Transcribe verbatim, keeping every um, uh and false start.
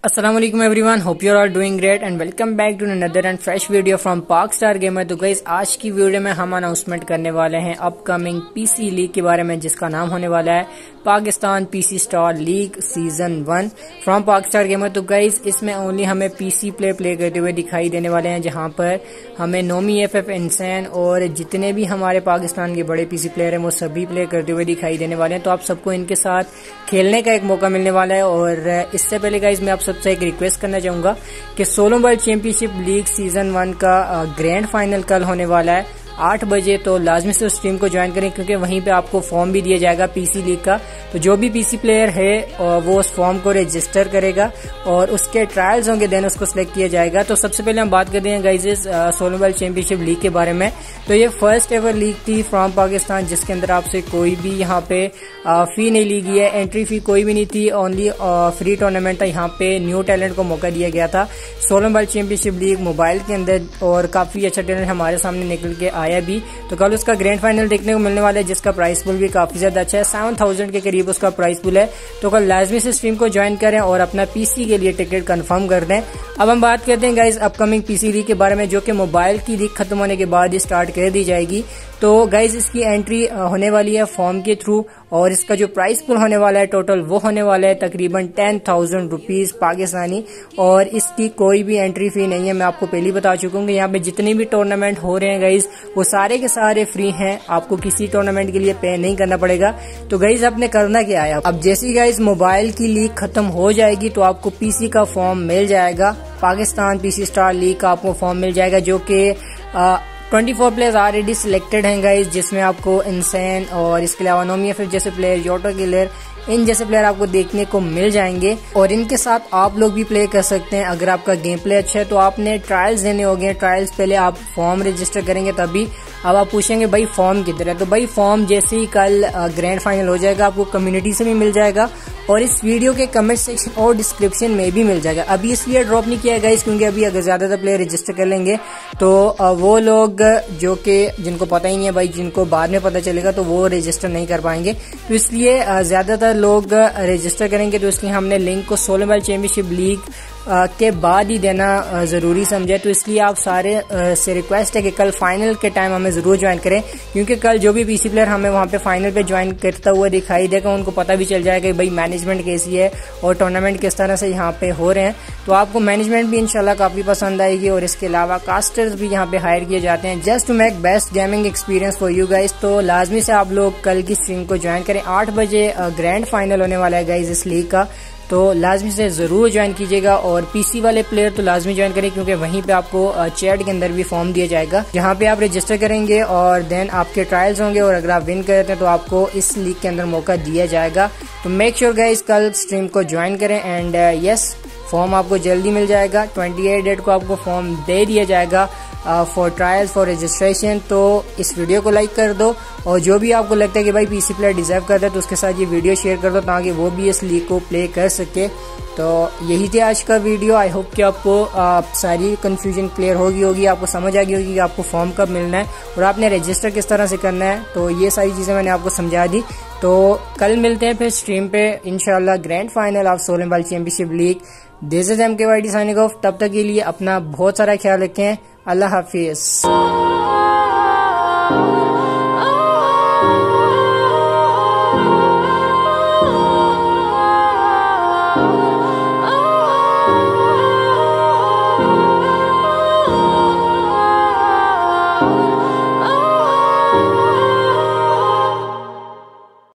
अस्सलाम वालेकुम everyone, hope you are doing great and welcome back to another and fresh video from Pak star gamer. तो guys आज की video में हम अनाउंसमेंट करने वाले हैं अपकमिंग पीसी लीग के बारे में, जिसका नाम होने वाला है Pakistan PC star league season one from Pak star gamer. तो गाइस इसमें ओनली हमें पीसी प्ले प्ले करते हुए दिखाई देने वाले हैं, जहां पर हमें नोमी एफ एफ इंसान और जितने भी हमारे पाकिस्तान के बड़े पीसी प्लेयर हैं वो सभी प्ले करते हुए दिखाई देने वाले हैं। तो आप सबको इनके साथ खेलने का एक मौका मिलने वाला है। और इससे पहले गाइस मैं आप सबसे एक रिक्वेस्ट करना चाहूंगा कि solo world championship league season one का ग्रैंड फाइनल कल होने वाला है आठ बजे। तो लाजमी से उस स्ट्रीम को ज्वाइन करें, क्योंकि वहीं पे आपको फॉर्म भी दिया जाएगा पीसी लीग का। तो जो भी पीसी प्लेयर है वो उस फॉर्म को रजिस्टर करेगा और उसके ट्रायल्स होंगे, देन उसको सिलेक्ट किया जाएगा। तो सबसे पहले हम बात करते हैं गाइस इस सोलो वर्ल्ड चैंपियनशिप लीग के बारे में। तो ये फर्स्ट एवर लीग थी फ्रॉम पाकिस्तान, जिसके अंदर आपसे कोई भी यहाँ पे फी नहीं ली गई है, एंट्री फी कोई भी नहीं थी, ओनली फ्री टूर्नामेंट था। यहाँ पे न्यू टैलेंट को मौका दिया गया था solo world championship league mobile के अंदर, और काफी अच्छा टैलेंट हमारे सामने निकल के आया भी। तो कल उसका ग्रैंड फाइनल देखने को मिलने वाला है, जिसका प्राइस पुल भी काफी ज्यादा अच्छा है, सेवन थाउजेंड के करीब उसका प्राइस पुल है। तो कल लाजमी से स्ट्रीम को ज्वाइन करें और अपना पीसी के लिए टिकट कंफर्म कर दें। अब हम बात करते हैं गाइज अपकमिंग पीसी लीग के बारे में, जो कि मोबाइल की लीग खत्म होने के बाद ही स्टार्ट कर दी जाएगी। तो गाइज इसकी एंट्री होने वाली है फॉर्म के थ्रू, और इसका जो प्राइस पुल होने वाला है टोटल वो होने वाला है तकरीबन टेन थाउजेंड रुपीज पाकिस्तानी, और इसकी कोई भी एंट्री फी नहीं है। मैं आपको पहले ही बता चुका हूँ कि यहाँ पे जितने भी टूर्नामेंट हो रहे हैं गाइज वो सारे के सारे फ्री हैं, आपको किसी टूर्नामेंट के लिए पे नहीं करना पड़ेगा। तो गाइज आपने करना क्या है, अब जैसी गाइज मोबाइल की लीग खत्म हो जाएगी तो आपको पीसी का फॉर्म मिल जाएगा, पाकिस्तान पीसी स्टार लीग का आपको फॉर्म मिल जाएगा, जो कि twenty four players already selected हैं गाइज, जिसमें आपको इंसान और इसके अलावा नोमी एफ एफ जैसे प्लेयर, योटो किलर, इन जैसे प्लेयर आपको देखने को मिल जाएंगे। और इनके साथ आप लोग भी प्ले कर सकते हैं। अगर आपका गेम प्ले अच्छा है तो आपने ट्रायल्स देने होंगे, ट्रायल्स पहले आप फॉर्म रजिस्टर करेंगे तभी। अब आप पूछेंगे भाई फॉर्म किधर है, तो भाई फॉर्म जैसे ही कल ग्रैंड फाइनल हो जाएगा आपको कम्युनिटी से भी मिल जाएगा और इस वीडियो के कमेंट सेक्शन और डिस्क्रिप्शन में भी मिल जाएगा। अभी इसलिए ड्रॉप नहीं किया गाइस, क्योंकि अभी अगर ज्यादातर प्लेयर रजिस्टर कर लेंगे तो वो लोग जो कि जिनको पता ही नहीं है भाई, जिनको बाद में पता चलेगा तो वो रजिस्टर नहीं कर पाएंगे। तो इसलिए ज्यादातर लोग रजिस्टर करेंगे। तो इसलिए हमने लिंक को सोलो वर्ल्ड चैंपियनशिप लीग के बाद ही देना जरूरी समझे। तो इसलिए आप सारे से रिक्वेस्ट है कि कल फाइनल के टाइम हमें जरूर ज्वाइन करें, क्योंकि कल जो भी पीसी प्लेयर हमें वहां पे फाइनल पे ज्वाइन करता हुआ दिखाई देगा उनको पता भी चल जाएगा कि भाई मैनेजमेंट कैसी है और टूर्नामेंट किस तरह से यहाँ पे हो रहे हैं। तो आपको मैनेजमेंट भी इंशाल्लाह काफी पसंद आएगी, और इसके अलावा कास्टर्स भी यहाँ पे हायर किए जाते हैं just to make best gaming experience for you guys. तो लाजमी से आप लोग कल की स्ट्रीम को ज्वाइन करें। आठ बजे ग्रैंड फाइनल होने वाला है गाइज इस लीग का, तो लाजमी से जरूर ज्वाइन कीजिएगा। और पीसी वाले प्लेयर तो लाजमी ज्वाइन करें, क्योंकि वहीं पे आपको चैट के अंदर भी फॉर्म दिया जाएगा, जहां पे आप रजिस्टर करेंगे और देन आपके ट्रायल्स होंगे, और अगर आप विन करते हैं तो आपको इस लीग के अंदर मौका दिया जाएगा। तो मेक श्योर गाइस कल स्ट्रीम को ज्वाइन करें। एंड यस फॉर्म आपको जल्दी मिल जाएगा, अट्ठाईस डेट को आपको फॉर्म दे दिया जाएगा फॉर ट्रायल्स फॉर रजिस्ट्रेशन। तो इस वीडियो को लाइक कर दो, और जो भी आपको लगता है कि भाई पीसी प्लेयर डिजर्व करता है तो उसके साथ ये वीडियो शेयर कर दो, ताकि वो भी इस लीग को प्ले कर सके। तो यही थी आज का वीडियो। आई होप कि आपको आप सारी कंफ्यूजन क्लियर होगी होगी आपको समझ आ गई होगी कि आपको फॉर्म कब मिलना है और आपने रजिस्टर किस तरह से करना है। तो ये सारी चीजें मैंने आपको समझा दी। तो कल मिलते हैं फिर स्ट्रीम पे इंशाल्लाह grand final of solo world championship league. This is M K Y D signing off. तब तक के लिए अपना बहुत सारा ख्याल रखें। अल्लाह हाफिज।